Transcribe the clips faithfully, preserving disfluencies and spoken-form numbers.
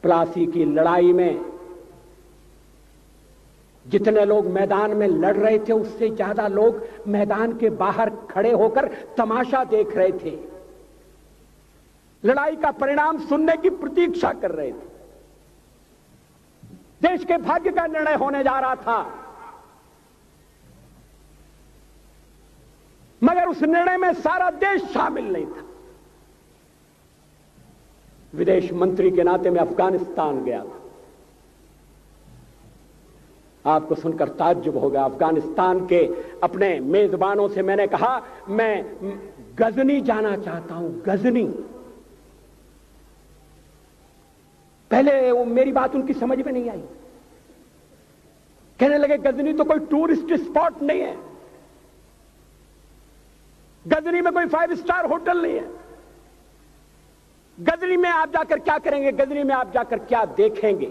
प्लासी की लड़ाई में जितने लोग मैदान में लड़ रहे थे उससे ज्यादा लोग मैदान के बाहर खड़े होकर तमाशा देख रहे थे, लड़ाई का परिणाम सुनने की प्रतीक्षा कर रहे थे। देश के भाग्य का निर्णय होने जा रहा था, मगर उस निर्णय में सारा देश शामिल नहीं था। विदेश मंत्री के नाते मैं अफगानिस्तान गया था। आपको सुनकर ताज्जुब होगा, अफगानिस्तान के अपने मेजबानों से मैंने कहा मैं गजनी जाना चाहता हूं, गजनी। पहले वो मेरी बात उनकी समझ में नहीं आई, कहने लगे गजनी तो कोई टूरिस्ट स्पॉट नहीं है, गजनी में कोई फाइव स्टार होटल नहीं है, गजनी में आप जाकर क्या करेंगे, गजनी में आप जाकर क्या देखेंगे।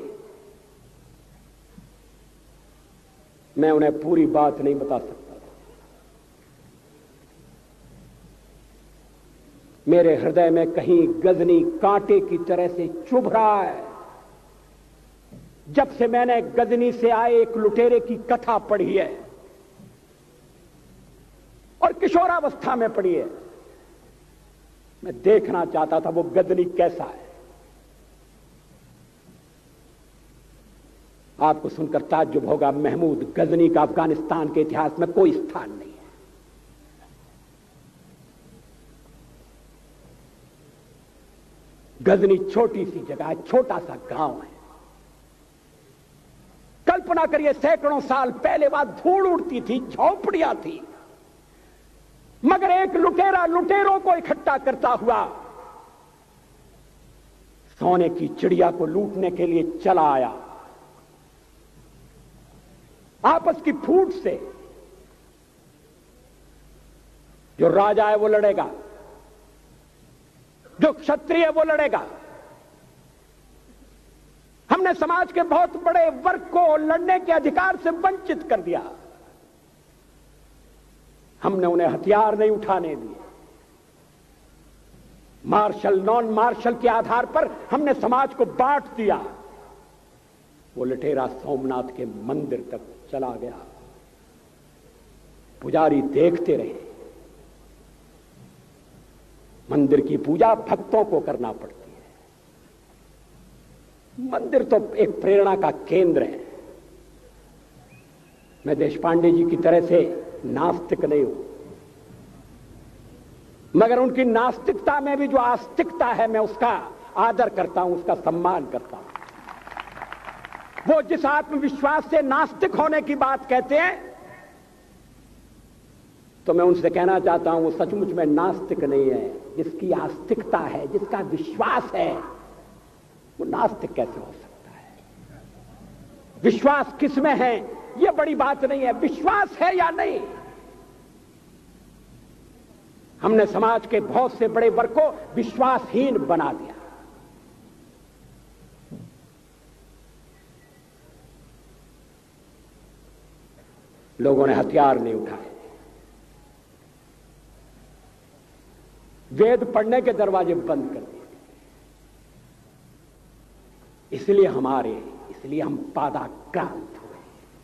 मैं उन्हें पूरी बात नहीं बता सकता था। मेरे हृदय में कहीं गजनी कांटे की तरह से चुभ रहा है। जब से मैंने गजनी से आए एक लुटेरे की कथा पढ़ी है और किशोरावस्था में पढ़ी है, मैं देखना चाहता था वो गजनी कैसा है। आपको सुनकर ताज्जुब होगा, महमूद गजनी का अफगानिस्तान के इतिहास में कोई स्थान नहीं है। गजनी छोटी सी जगह है, छोटा सा गांव है। कल्पना करिए सैकड़ों साल पहले वहां धूल उड़ती थी, झोंपड़ियां थी, मगर एक लुटेरा लुटेरों को इकट्ठा करता हुआ सोने की चिड़िया को लूटने के लिए चला आया। आपस की फूट से जो राजा है वो लड़ेगा, जो क्षत्रिय है वो लड़ेगा। हमने समाज के बहुत बड़े वर्ग को लड़ने के अधिकार से वंचित कर दिया। हमने उन्हें हथियार नहीं उठाने दिए। मार्शल नॉन मार्शल के आधार पर हमने समाज को बांट दिया। वो लुटेरा सोमनाथ के मंदिर तक चला गया। पुजारी देखते रहे। मंदिर की पूजा भक्तों को करना पड़ती है। मंदिर तो एक प्रेरणा का केंद्र है। मैं देशपांडे जी की तरह से नास्तिक नहीं हूं, मगर उनकी नास्तिकता में भी जो आस्तिकता है मैं उसका आदर करता हूं, उसका सम्मान करता हूं। वो जिस आत्मविश्वास से नास्तिक होने की बात कहते हैं, तो मैं उनसे कहना चाहता हूं वो सचमुच में नास्तिक नहीं है। जिसकी आस्तिकता है, जिसका विश्वास है, वो नास्तिक कैसे हो सकता है? विश्वास किसमें है यह बड़ी बात नहीं है, विश्वास है या नहीं। हमने समाज के बहुत से बड़े वर्ग को विश्वासहीन बना दिया। लोगों ने हथियार नहीं उठाए, वेद पढ़ने के दरवाजे बंद कर दिए। इसलिए हमारे इसलिए हम पादाक्रांत हुए।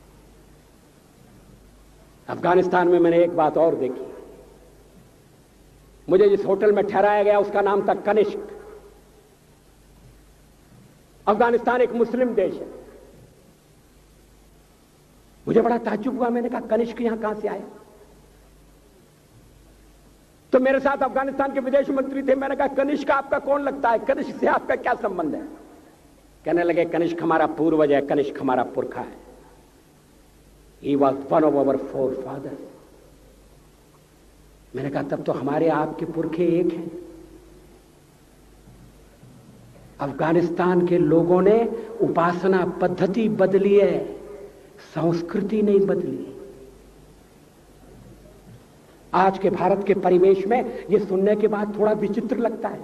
अफगानिस्तान में मैंने एक बात और देखी। मुझे जिस होटल में ठहराया गया उसका नाम था कनिष्क। अफगानिस्तान एक मुस्लिम देश है। मुझे बड़ा ताज्जुब हुआ। मैंने कहा कनिष्क यहां कहां से आया? तो मेरे साथ अफगानिस्तान के विदेश मंत्री थे। मैंने कहा कनिष्क आपका कौन लगता है? कनिष्क से आपका क्या संबंध है? कहने लगे कनिष्क हमारा पूर्वज है, कनिष्क हमारा पुरखा है। He was one of our forefathers। मैंने कहा तब तो हमारे आपके पुरखे एक हैं। अफगानिस्तान के लोगों ने उपासना पद्धति बदली है, संस्कृति नहीं बदली। आज के भारत के परिवेश में यह सुनने के बाद थोड़ा विचित्र लगता है।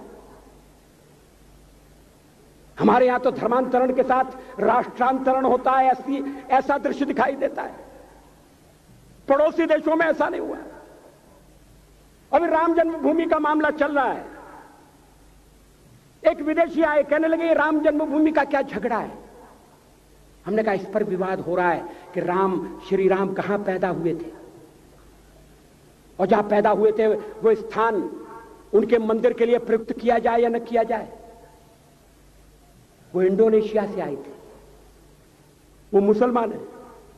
हमारे यहां तो धर्मांतरण के साथ राष्ट्रांतरण होता है, ऐसी ऐसा दृश्य दिखाई देता है। पड़ोसी देशों में ऐसा नहीं हुआ। अभी राम जन्मभूमि का मामला चल रहा है। एक विदेशी आए, कहने लगे राम जन्मभूमि का क्या झगड़ा है। हमने कहा इस पर विवाद हो रहा है कि राम, श्री राम कहां पैदा हुए थे, और जहां पैदा हुए थे वो स्थान उनके मंदिर के लिए प्रयुक्त किया जाए या न किया जाए। वो इंडोनेशिया से आए थे, वो मुसलमान है।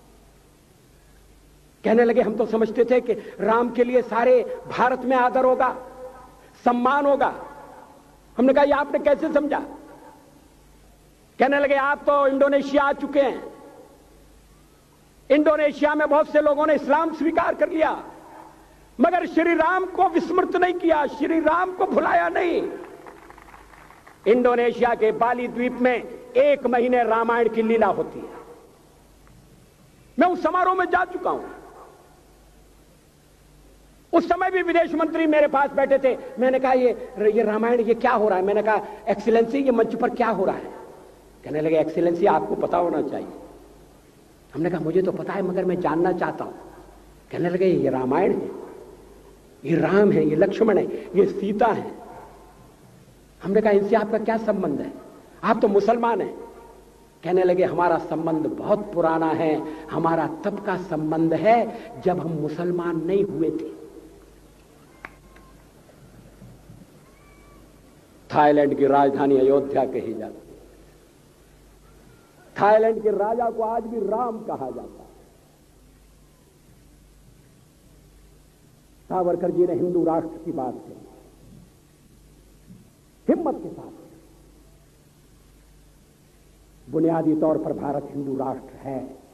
कहने लगे हम तो समझते थे कि राम के लिए सारे भारत में आदर होगा, सम्मान होगा। हमने कहा ये आपने कैसे समझा। कहने लगे आप तो इंडोनेशिया आ चुके हैं, इंडोनेशिया में बहुत से लोगों ने इस्लाम स्वीकार कर लिया, मगर श्री राम को विस्मृत नहीं किया, श्री राम को भुलाया नहीं। इंडोनेशिया के बाली द्वीप में एक महीने रामायण की लीला होती है। मैं उस समारोह में जा चुका हूं। उस समय भी विदेश मंत्री मेरे पास बैठे थे। मैंने कहा ये ये रामायण ये क्या हो रहा है। मैंने कहा एक्सीलेंसी ये मंच पर क्या हो रहा है। कहने लगे एक्सीलेंसी आपको पता होना चाहिए। हमने कहा मुझे तो पता है मगर मैं जानना चाहता हूं। कहने लगे ये रामायण है, ये राम है, ये लक्ष्मण है, ये सीता है। हमने कहा इनसे आपका क्या संबंध है, आप तो मुसलमान हैं। कहने लगे हमारा संबंध बहुत पुराना है, हमारा तब का संबंध है जब हम मुसलमान नहीं हुए थे। थाईलैंड की राजधानी अयोध्या कही जाती है। थाईलैंड के राजा को आज भी राम कहा जाता है। सावरकर जी ने हिंदू राष्ट्र की बात कही, हिम्मत के साथ। बुनियादी तौर पर भारत हिंदू राष्ट्र है।